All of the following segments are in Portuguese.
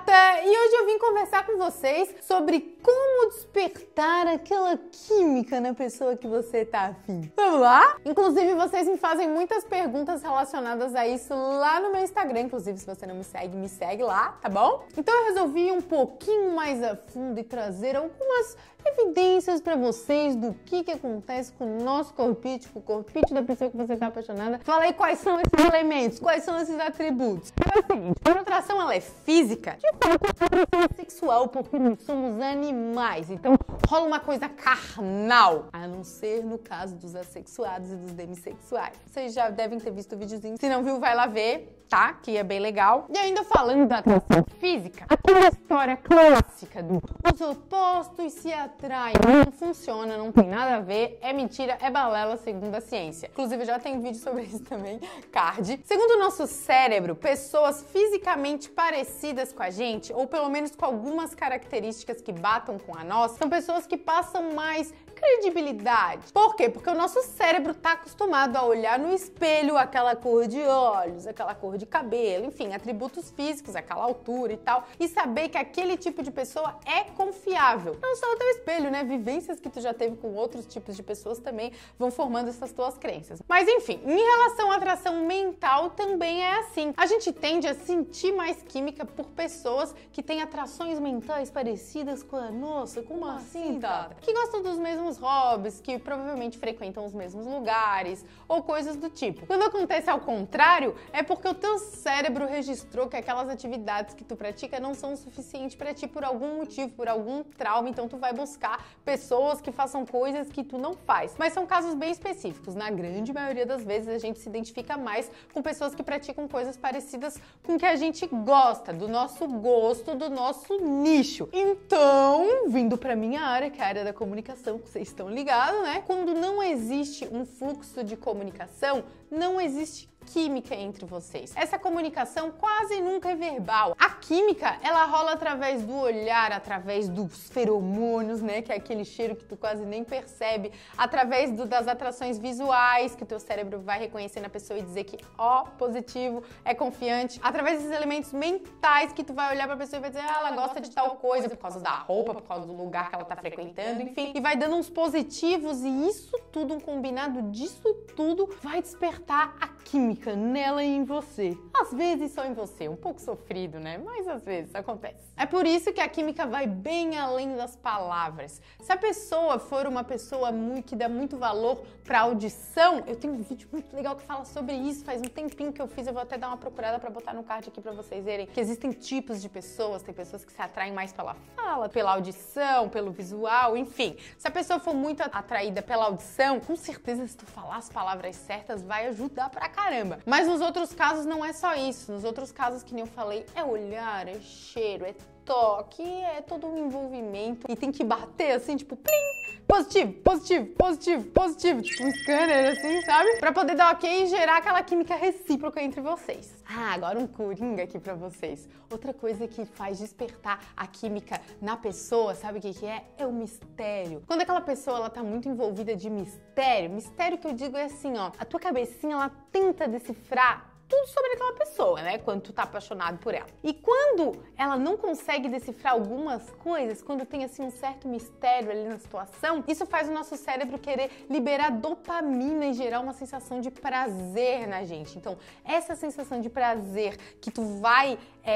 gata! E hoje eu vim conversar com vocês sobre como despertar aquela química na pessoa que você tá afim. Vamos lá? Inclusive, vocês me fazem muitas perguntas relacionadas a isso lá no meu Instagram. Inclusive, se você não me segue lá, tá bom? Então eu resolvi ir um pouquinho mais a fundo e trazer algumas evidências pra vocês do que acontece com o nosso corpite, com o corpite da pessoa que você tá apaixonada. Falei quais são esses elementos, quais são esses atributos. É o seguinte, a atração ela é física, de fato a atração é sexual, porque nós somos animais, então rola uma coisa carnal, a não ser no caso dos assexuados e dos demissexuais. Vocês já devem ter visto o videozinho, se não viu, vai lá ver, tá? Que é bem legal. E ainda falando da atração física, aquela história clássica do os opostos se atraem, não funciona, não tem nada a ver, é mentira, é balela segundo a ciência. Inclusive, já tem vídeo sobre isso também, card. Segundo o nosso cérebro, pessoas fisicamente parecidas com a gente, ou pelo menos com algumas características que batam com a nossa, são pessoas que passam mais credibilidade. Por quê? Porque o nosso cérebro tá acostumado a olhar no espelho aquela cor de olhos, aquela cor de cabelo, enfim, atributos físicos, aquela altura e tal, e saber que aquele tipo de pessoa é confiável. Não só o teu espelho, né? Vivências que tu já teve com outros tipos de pessoas também vão formando essas tuas crenças. Mas enfim, em relação à atração mental também é assim. A gente tende a sentir mais química por pessoas que têm atrações mentais parecidas com a nossa. Como assim, Tata? Que gostam dos mesmos hobbies, que provavelmente frequentam os mesmos lugares ou coisas do tipo. Quando acontece ao contrário, é porque o teu cérebro registrou que aquelas atividades que tu pratica não são o suficiente pra ti por algum motivo, por algum trauma, então tu vai buscar pessoas que façam coisas que tu não faz. Mas são casos bem específicos. Na grande maioria das vezes a gente se identifica mais com pessoas que praticam coisas parecidas com o que a gente gosta, do nosso gosto, do nosso nicho. Então, vindo pra minha área, que é a área da comunicação, que vocês estão ligados, né? Quando não existe um fluxo de comunicação, não existe química entre vocês. Essa comunicação quase nunca é verbal. A química, ela rola através do olhar, através dos feromônios, né, que é aquele cheiro que tu quase nem percebe, através das atrações visuais, que o teu cérebro vai reconhecer na pessoa e dizer que, ó, positivo, é confiante, através desses elementos mentais que tu vai olhar pra pessoa e vai dizer, ah, ela gosta de tal coisa, por causa da roupa, por causa do lugar que ela tá frequentando, enfim, e vai dando uns positivos e isso tudo, um combinado disso tudo, vai despertar a química nela e em você. Às vezes só em você, um pouco sofrido, né? Mas às vezes acontece. É por isso que a química vai bem além das palavras. Se a pessoa for uma pessoa que dá muito valor pra audição, eu tenho um vídeo muito legal que fala sobre isso, faz um tempinho que eu fiz, eu vou até dar uma procurada pra botar no card aqui pra vocês verem, que existem tipos de pessoas, tem pessoas que se atraem mais pela fala, pela audição, pelo visual, enfim. Se a pessoa for muito atraída pela audição, com certeza se tu falar as palavras certas vai ajudar pra caramba. Mas nos outros casos não é só isso. Nos outros casos, que nem eu falei, é olhar, é cheiro, é toque, é todo um envolvimento e tem que bater assim, tipo, plim, positivo, positivo, positivo, positivo, tipo um scanner assim, sabe? Pra poder dar ok e gerar aquela química recíproca entre vocês. Ah, agora um coringa aqui pra vocês. Outra coisa que faz despertar a química na pessoa, sabe o que é? É o mistério. Quando aquela pessoa, ela tá muito envolvida de mistério que eu digo é assim, ó, a tua cabecinha, ela tenta decifrar tudo sobre aquela pessoa, né? Quando tu tá apaixonado por ela. E quando ela não consegue decifrar algumas coisas, quando tem assim um certo mistério ali na situação, isso faz o nosso cérebro querer liberar dopamina e gerar uma sensação de prazer na gente. Então, essa sensação de prazer que tu vai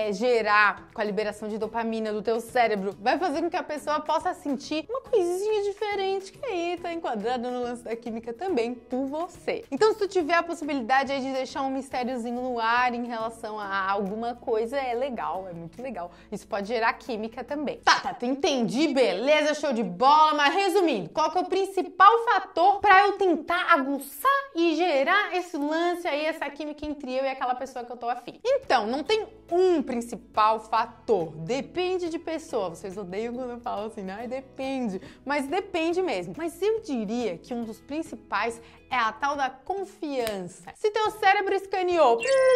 gerar com a liberação de dopamina do teu cérebro vai fazer com que a pessoa possa sentir uma coisinha diferente que aí tá enquadrada no lance da química também por você. Então, se tu tiver a possibilidade aí de deixar um mistériozinho no ar em relação a alguma coisa, é legal, é muito legal. Isso pode gerar química também. Tá, entendi, beleza, show de bola, mas resumindo, qual que é o principal fator pra eu tentar aguçar e gerar esse lance aí, essa química entre eu e aquela pessoa que eu tô afim? Então, não tem um principal fator, depende de pessoa. Vocês odeiam quando eu falo assim, né? Depende, mas depende mesmo. Mas eu diria que um dos principais é a tal da confiança. Se teu cérebro escaneou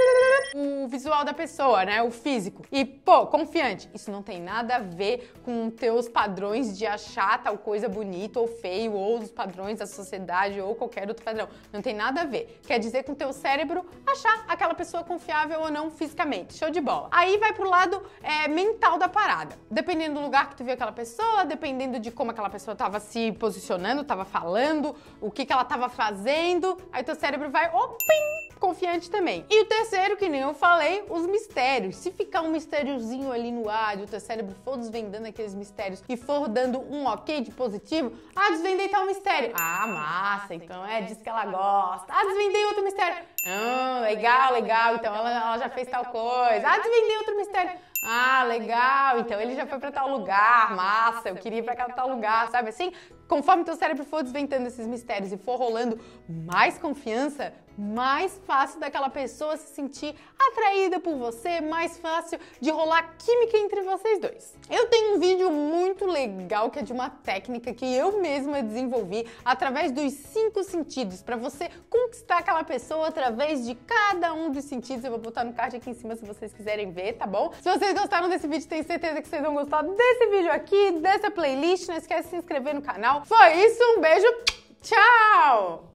o visual da pessoa, né? O físico. E, pô, confiante. Isso não tem nada a ver com teus padrões de achar tal coisa bonita ou feio, ou os padrões da sociedade, ou qualquer outro padrão. Não tem nada a ver. Quer dizer com o teu cérebro achar aquela pessoa confiável ou não fisicamente. Show de bola. Aí vai pro lado mental da parada. Dependendo do lugar que tu viu aquela pessoa, dependendo de como aquela pessoa tava se posicionando, tava falando, o que ela tava fazendo, aí teu cérebro vai, confiante também. E o terceiro, que nem eu falei, os mistérios. Se ficar um mistériozinho ali no ar e o teu cérebro for desvendando aqueles mistérios e for dando um ok de positivo, desvendei tal mistério. Massa, então disso que ela gosta. Desvendei outro mistério. Legal, então ela já fez tal coisa. Desvendei outro mistério. Legal, então ele já foi pra tal lugar, massa, eu queria ir pra tal lugar, sabe assim? Conforme teu cérebro for desvendando esses mistérios e for rolando mais confiança, mais fácil daquela pessoa se sentir atraída por você, mais fácil de rolar química entre vocês dois. Eu tenho um vídeo muito legal que é de uma técnica que eu mesma desenvolvi através dos 5 sentidos, para você conquistar aquela pessoa através de cada um dos sentidos. Eu vou botar no card aqui em cima se vocês quiserem ver, tá bom? Se vocês gostaram desse vídeo, tenho certeza que vocês vão gostar desse vídeo aqui, dessa playlist. Não esquece de se inscrever no canal. Foi isso, um beijo, tchau!